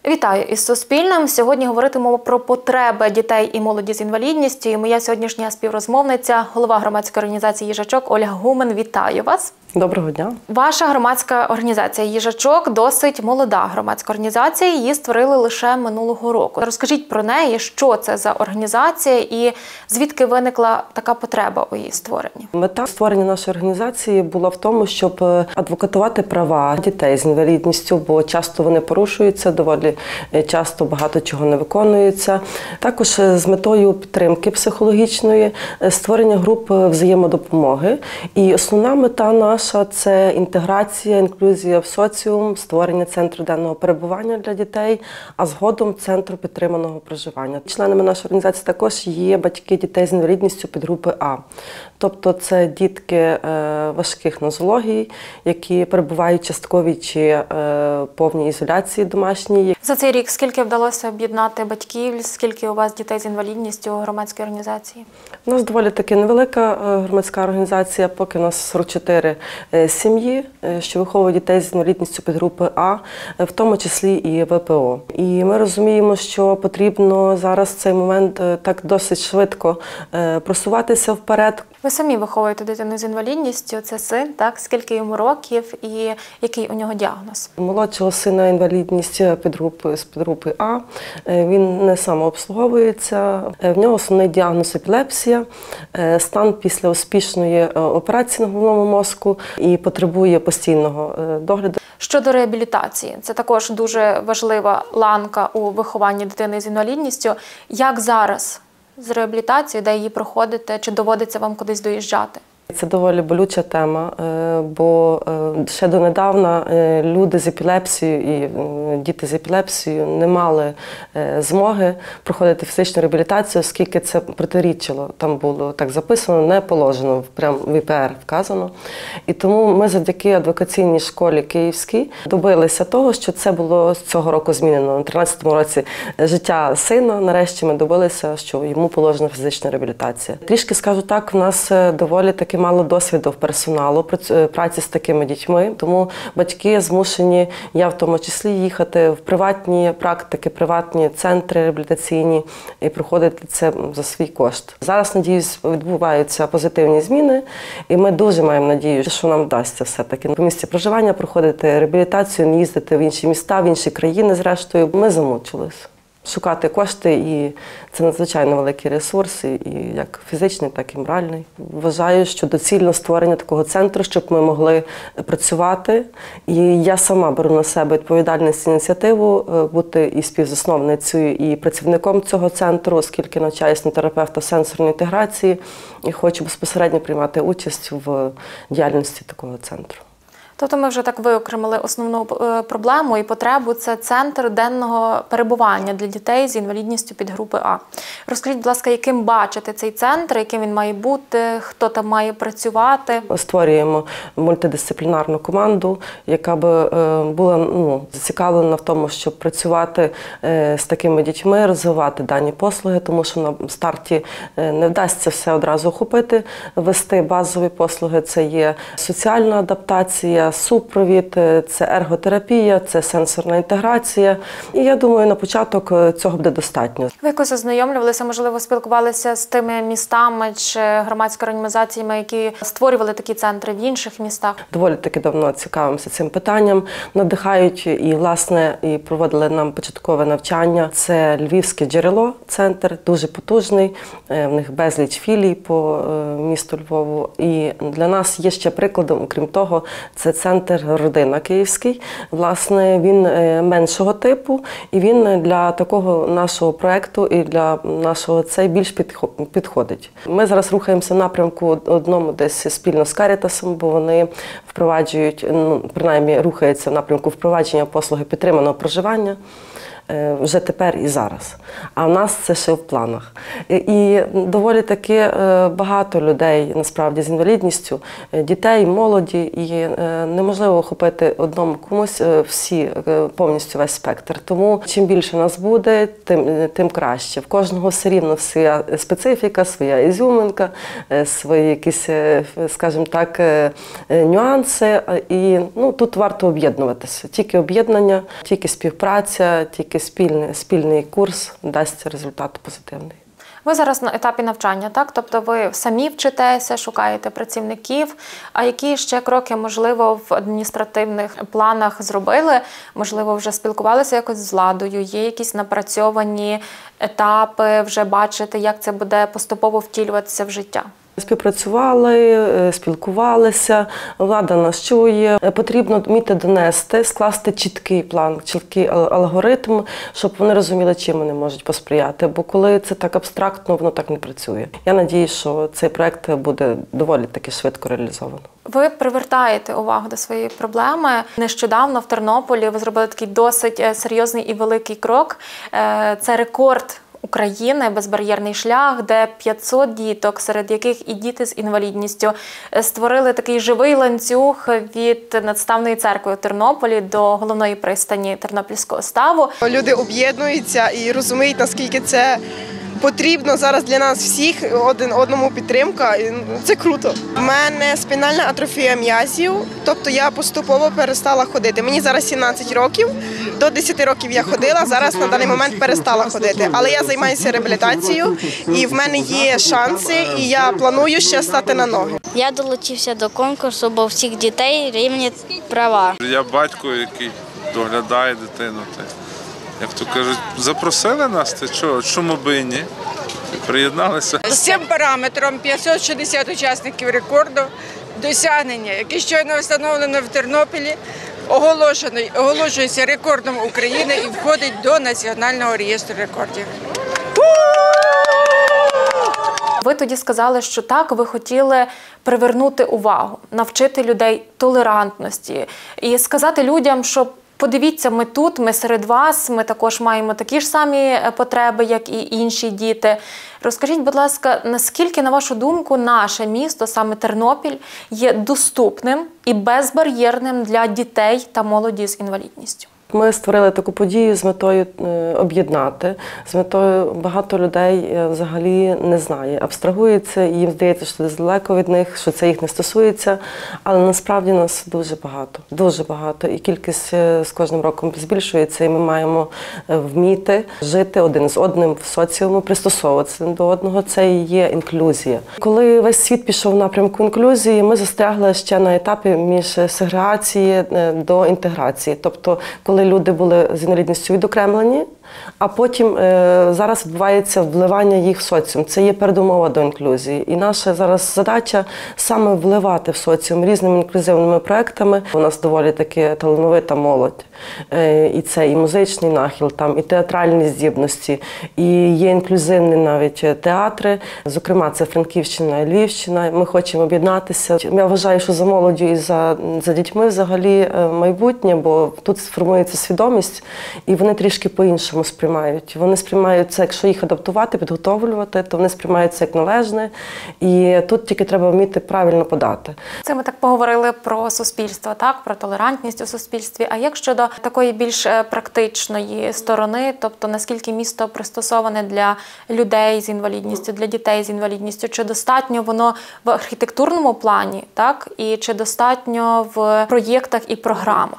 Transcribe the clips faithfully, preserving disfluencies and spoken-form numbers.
Вітаю із Суспільним. Сьогодні говоритимемо про потреби дітей і молоді з інвалідністю. І моя сьогоднішня співрозмовниця, голова громадської організації «Їжачок» Ольга Гумен. Вітаю вас. Доброго дня. Ваша громадська організація «Їжачок» досить молода громадська організація. Її створили лише минулого року. Розкажіть про неї, що це за організація і звідки виникла така потреба у її створенні. Мета створення нашої організації була в тому, щоб адвокатувати права дітей з інвалідністю, бо часто вони порушуються, доволі часто багато чого не виконується. Також з метою підтримки психологічної, створення груп взаємодопомоги. І основна мета наша – це інтеграція, інклюзія в соціум, створення центру денного перебування для дітей, а згодом центру підтриманого проживання. Членами нашої організації також є батьки дітей з інвалідністю підгрупи А. Тобто це дітки важких нозологій, які перебувають в частковій чи повній ізоляції домашній. За цей рік скільки вдалося об'єднати батьків, скільки у вас дітей з інвалідністю у громадській організації? У нас доволі таки невелика громадська організація, поки у нас сорок чотири сім'ї, що виховують дітей з інвалідністю підгрупи А, в тому числі і В П О. І ми розуміємо, що потрібно зараз в цей момент так досить швидко просуватися вперед. Ви самі виховуєте дитину з інвалідністю, це син, так? Скільки йому років і який у нього діагноз? Молодшого сина інвалідність підгрупи, з підгрупи А, він не самообслуговується, в нього основний діагноз епілепсія, стан після успішної операції на головному мозку і потребує постійного догляду. Щодо реабілітації, це також дуже важлива ланка у вихованні дитини з інвалідністю. Як зараз з реабілітацією, де її проходите, чи доводиться вам кудись доїжджати? Це доволі болюча тема, бо ще донедавна люди з епілепсією і діти з епілепсією не мали змоги проходити фізичну реабілітацію, оскільки це протирічило. Там було так записано, не положено, прямо в І Пе Ер вказано. І тому ми завдяки адвокаційній школі київській добилися того, що це було цього року змінено. На тринадцятому році життя сина, нарешті ми добилися, що йому положена фізична реабілітація. Трішки скажу так, в нас доволі таки мало досвіду в персоналу праці з такими дітьми, тому батьки змушені, я в тому числі, їхати в приватні практики, приватні центри реабілітаційні і проходити це за свій кошт. Зараз, надіюсь, відбуваються позитивні зміни, і ми дуже маємо надію, що нам вдасться все-таки по місці проживання проходити реабілітацію, не їздити в інші міста, в інші країни, зрештою. Ми замучились. Шукати кошти, і це надзвичайно великий ресурс, і як фізичний, так і моральний. Вважаю, що доцільно створення такого центру, щоб ми могли працювати. І я сама беру на себе відповідальність, ініціативу бути і співзасновницею, і працівником цього центру, оскільки навчаюсь на терапевта сенсорної інтеграції і хочу безпосередньо приймати участь в діяльності такого центру. Тобто ми вже так виокремили основну проблему і потребу – це центр денного перебування для дітей з інвалідністю підгрупи А. Розкажіть, будь ласка, яким бачите цей центр, яким він має бути, хто там має працювати? Створюємо мультидисциплінарну команду, яка би була ну, зацікавлена в тому, щоб працювати з такими дітьми, розвивати дані послуги, тому що на старті не вдасться все одразу охопити, вести базові послуги. Це є соціальна адаптація, супровід, це ерготерапія, це сенсорна інтеграція. І я думаю, на початок цього буде достатньо. Ви якось ознайомлювалися, можливо, спілкувалися з тими містами чи громадськими організаціями, які створювали такі центри в інших містах? Доволі таки давно цікавимося цим питанням. Надихають і, власне, і проводили нам початкове навчання. Це Львівське джерело, центр, дуже потужний. В них безліч філій по місту Львову. І для нас є ще прикладом, окрім того, це центр «Родина» київський. Власне, він меншого типу, і він для такого нашого проєкту і для нашого цей більш підходить. Ми зараз рухаємося в напрямку одному десь спільно з Карітасом, бо вони впроваджують, ну, принаймні рухаються в напрямку впровадження послуги підтриманого проживання. Вже тепер і зараз. А в нас це ще в планах. І доволі таки багато людей, насправді, з інвалідністю, дітей, молоді, і неможливо охопити одному комусь всі, повністю весь спектр. Тому чим більше нас буде, тим, тим краще. В кожного все рівно своя специфіка, своя ізюминка, свої якісь, скажімо так, нюанси. І ну, тут варто об'єднуватися. Тільки об'єднання, тільки співпраця, тільки тільки спільний, спільний курс дасть результат позитивний. Ви зараз на етапі навчання, так? Тобто ви самі вчитеся, шукаєте працівників. А які ще кроки, можливо, в адміністративних планах зробили? Можливо, вже спілкувалися якось з владою? Є якісь напрацьовані етапи, вже бачите, як це буде поступово втілюватися в життя? Співпрацювали, спілкувалися, влада нас чує. Потрібно вміти донести, скласти чіткий план, чіткий алгоритм, щоб вони розуміли, чим вони можуть посприяти. Бо коли це так абстрактно, воно так не працює. Я сподіваюся, що цей проект буде доволі таки швидко реалізовано. Ви привертаєте увагу до своєї проблеми. Нещодавно в Тернополі ви зробили такий досить серйозний і великий крок. Це рекорд України, безбар'єрний шлях, де п'ятсот діток, серед яких і діти з інвалідністю, створили такий живий ланцюг від надставної церкви у Тернополі до головної пристані Тернопільського ставу. Люди об'єднуються і розуміють, наскільки це потрібно зараз для нас всіх, один одному підтримка. Це круто. У мене спінальна атрофія м'язів, тобто я поступово перестала ходити. Мені зараз сімнадцять років, до десяти років я ходила, зараз на даний момент перестала ходити. Але я займаюся реабілітацією і в мене є шанси, і я планую ще стати на ноги. Я долучився до конкурсу, бо у всіх дітей рівні права. Я батько, який доглядає дитину. Як то кажуть, запросили нас, то чого, чому би і ні? Приєдналися. З цим параметром п'ятсот шістдесят учасників рекорду, досягнення, яке щойно встановлено в Тернополі, оголошується рекордом України і входить до Національного реєстру рекордів. Ви тоді сказали, що так, ви хотіли привернути увагу, навчити людей толерантності і сказати людям, що подивіться, ми тут, ми серед вас, ми також маємо такі ж самі потреби, як і інші діти. Розкажіть, будь ласка, наскільки, на вашу думку, наше місто, саме Тернопіль, є доступним і безбар'єрним для дітей та молоді з інвалідністю? Ми створили таку подію з метою об'єднати, з метою багато людей взагалі не знає, абстрагується, і їм здається, що це далеко від них, що це їх не стосується, але насправді нас дуже багато, дуже багато, і кількість з кожним роком збільшується, і ми маємо вміти жити один з одним в соціумі, пристосовуватися до одного, це і є інклюзія. Коли весь світ пішов в напрямку інклюзії, ми застрягли ще на етапі між сегрегації до інтеграції, тобто коли люди були з інвалідністю відокремлені, а потім е, зараз відбувається вливання їх в соціум. Це є передумова до інклюзії. І наша зараз задача саме вливати в соціум різними інклюзивними проектами. У нас доволі таки талановита молодь. Е, і це і музичний нахил, там, і театральні здібності, і є інклюзивні навіть театри. Зокрема, це Франківщина і Львівщина. Ми хочемо об'єднатися. Я вважаю, що за молоддю і за, за дітьми взагалі майбутнє, бо тут сформується свідомість, і вони трішки по-іншому сприймають. Вони сприймають це, якщо їх адаптувати, підготовлювати, то вони сприймають це як належне. І тут тільки треба вміти правильно подати. Це ми так поговорили про суспільство, так, про толерантність у суспільстві. А як щодо такої більш практичної сторони, тобто наскільки місто пристосоване для людей з інвалідністю, для дітей з інвалідністю, чи достатньо воно в архітектурному плані, так, і чи достатньо в проєктах і програмах?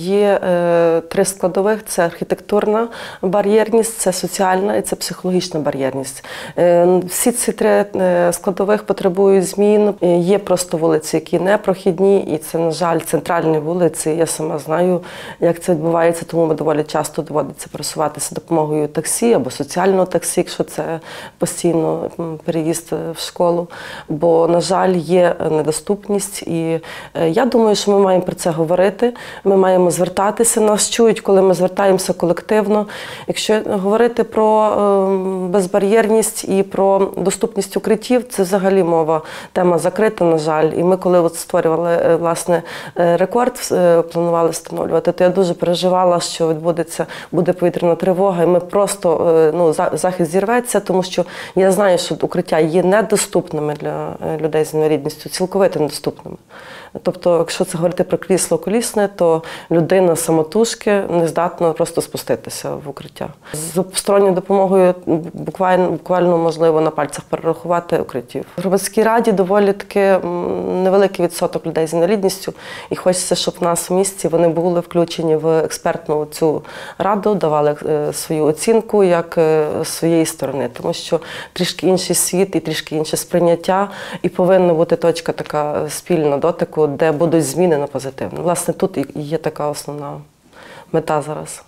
Є е, три складових – це архітектурна бар'єрність, це соціальна і це психологічна бар'єрність. Е, всі ці три е, складових потребують змін. Е, є просто вулиці, які не прохідні, і це, на жаль, центральні вулиці. Я сама знаю, як це відбувається, тому ми доволі часто доводиться пересуватися допомогою таксі або соціального таксі, якщо це постійно переїзд в школу. Бо, на жаль, є недоступність, і е, я думаю, що ми маємо про це говорити. Ми маємо Маємо звертатися, нас чують, коли ми звертаємося колективно. Якщо говорити про безбар'єрність і про доступність укриттів, це взагалі мова, тема закрита, на жаль. І ми, коли от створювали, власне, рекорд, планували встановлювати, то я дуже переживала, що відбудеться, буде повітряна тривога, і ми просто, ну, захист зірветься, тому що я знаю, що укриття є недоступними для людей з інвалідністю, цілковито недоступними. Тобто, якщо це говорити про крісло колісне, то людина самотужки не здатна просто спуститися в укриття. З сторонньою допомогою буквально, буквально можливо на пальцях перерахувати укриттів. В громадській раді доволі таки невеликий відсоток людей з інвалідністю, і хочеться, щоб в нас в місті вони були включені в експертну цю раду, давали свою оцінку як своєї сторони, тому що трішки інший світ і трішки інше сприйняття, і повинна бути точка така спільна дотику, де будуть зміни на позитивне. Власне, тут і є така основна мета зараз.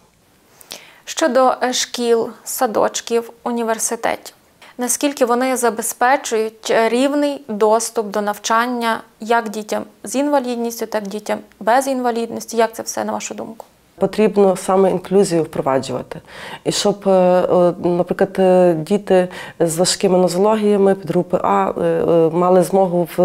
Щодо шкіл, садочків, університетів, наскільки вони забезпечують рівний доступ до навчання як дітям з інвалідністю, так і дітям без інвалідності? Як це все, на вашу думку? Потрібно саме інклюзію впроваджувати. І щоб, наприклад, діти з важкими нозологіями підгрупи А мали змогу в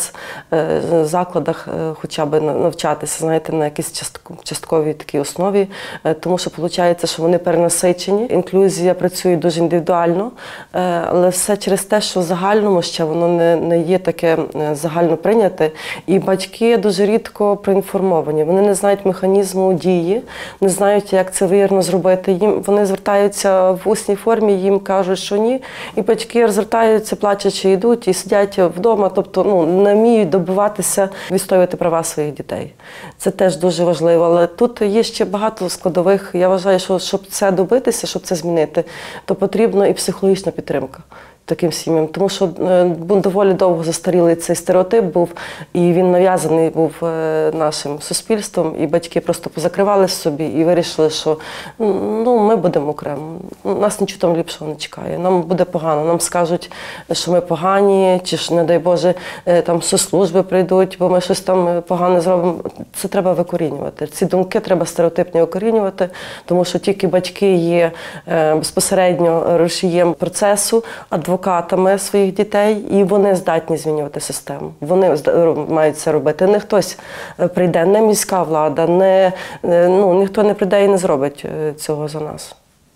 спецзакладах хоча б навчатися, знаєте, на якійсь частковій такій основі, тому що виходить, що вони перенасичені. Інклюзія працює дуже індивідуально, але все через те, що в загальному ще воно не, не є таке загально прийняте, і батьки дуже рідко проінформовані. Вони не знають механізму дії, не знають, як це вірно зробити. Їм вони звертаються в усній формі, їм кажуть, що ні, і батьки розвертаються, плачучи, йдуть і сидять вдома, тобто ну, не вміють добиватися, відстоювати права своїх дітей. Це теж дуже важливо, але тут є ще багато складових. Я вважаю, що щоб це добитися, щоб це змінити, то потрібна і психологічна підтримка таким сім'ям, тому що доволі довго застарілий цей стереотип був, і він нав'язаний був нашим суспільством, і батьки просто позакривали собі і вирішили, що ну, ми будемо окремо, нас нічого там ліпшого не чекає, нам буде погано, нам скажуть, що ми погані, чи ж, не дай Боже, там соцслужби прийдуть, бо ми щось там погане зробимо. Це треба викорінювати. Ці думки треба стереотипні викорінювати, тому що тільки батьки є безпосередньо рушієм процесу, адвокатами своїх дітей, і вони здатні змінювати систему. Вони мають це робити. Не хтось прийде, не міська влада, не, ну, ніхто не прийде і не зробить цього за нас.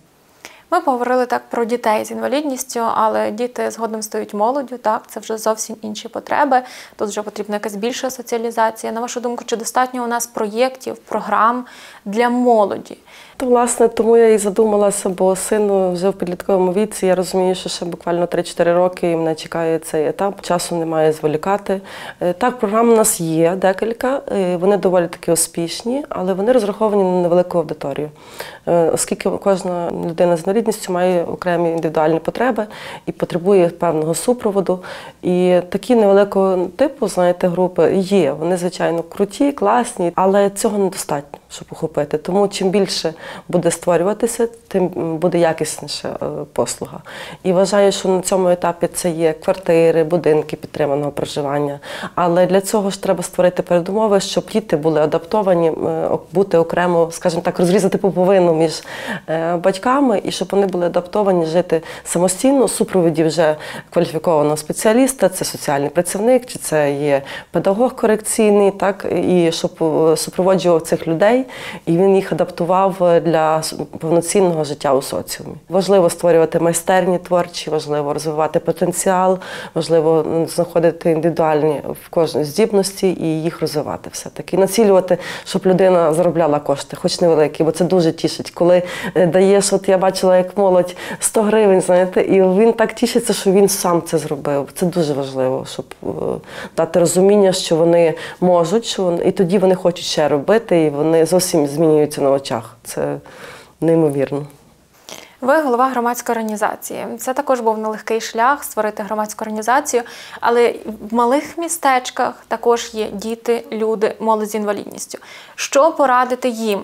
Ми поговорили так про дітей з інвалідністю, але діти згодом стають молоддю, так, це вже зовсім інші потреби, тут вже потрібна якась більша соціалізація. На вашу думку, чи достатньо у нас проєктів, програм для молоді? То, власне, тому я і задумалася, бо сину вже в підлітковому віці, я розумію, що ще буквально три-чотири роки і мене чекає цей етап, часу немає зволікати. Так, програм у нас є декілька, вони доволі таки успішні, але вони розраховані на невелику аудиторію. Оскільки кожна людина з інвалідністю має окремі індивідуальні потреби і потребує певного супроводу. І такі невеликого типу, знаєте, групи є. Вони, звичайно, круті, класні, але цього недостатньо, щоб охопити. Тому чим більше буде створюватися, тим буде якісніша послуга. І вважаю, що на цьому етапі це є квартири, будинки підтриманого проживання. Але для цього ж треба створити передумови, щоб діти були адаптовані, бути окремо, скажімо так, розрізати пуповину між батьками, і щоб вони були адаптовані жити самостійно, у супроводі вже кваліфікованого спеціаліста, це соціальний працівник, чи це є педагог корекційний, так, і щоб супроводжував цих людей, і він їх адаптував для повноцінного життя у соціумі. Важливо створювати майстерні творчі, важливо розвивати потенціал, важливо знаходити індивідуальні в кожній здібності і їх розвивати все-таки. Націлювати, щоб людина заробляла кошти, хоч невеликі, бо це дуже тішить. Коли даєш, от я бачила, як молодь, сто гривень, знаєте, і він так тішиться, що він сам це зробив. Це дуже важливо, щоб дати розуміння, що вони можуть, що вони, і тоді вони хочуть ще робити, і вони зовсім змінюються на очах. Це неймовірно. Ви голова громадської організації. Це також був нелегкий шлях створити громадську організацію, але в малих містечках також є діти, люди, молодь з інвалідністю. Що порадити їм?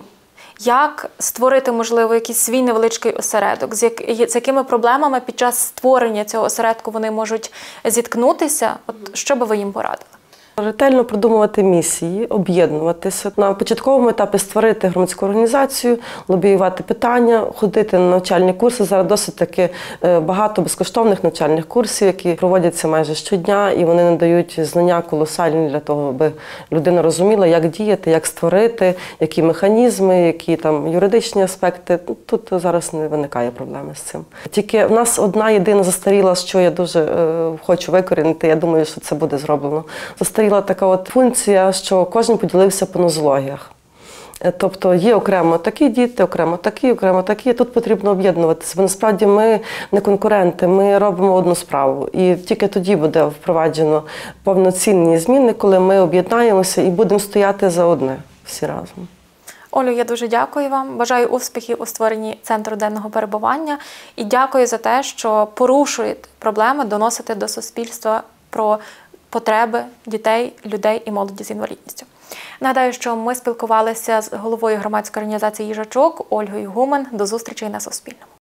Як створити, можливо, якийсь свій невеличкий осередок? З, як, з якими проблемами під час створення цього осередку вони можуть зіткнутися? От що би ви їм порадили? Ретельно продумувати місії, об'єднуватися. На початковому етапі створити громадську організацію, лобіювати питання, ходити на навчальні курси. Зараз досить таки багато безкоштовних навчальних курсів, які проводяться майже щодня, і вони надають знання колосальні для того, аби людина розуміла, як діяти, як створити, які механізми, які там юридичні аспекти. Тут зараз не виникає проблеми з цим. Тільки в нас одна єдина застаріла, що я дуже е, хочу викорінити, я думаю, що це буде зроблено. Застаріла створила така от функція, що кожен поділився по нозологіях. Тобто є окремо такі діти, окремо такі, окремо такі. Тут потрібно об'єднуватися. Бо насправді ми не конкуренти, ми робимо одну справу. І тільки тоді буде впроваджено повноцінні зміни, коли ми об'єднаємося і будемо стояти за одне всі разом. Олю, я дуже дякую вам. Бажаю успіхів у створенні центру денного перебування. І дякую за те, що порушуєте проблеми, доносите до суспільства про потреби дітей, людей і молоді з інвалідністю. Нагадаю, що ми спілкувалися з головою громадської організації «Їжачок» Ольгою Гумен. До зустрічі на Суспільному.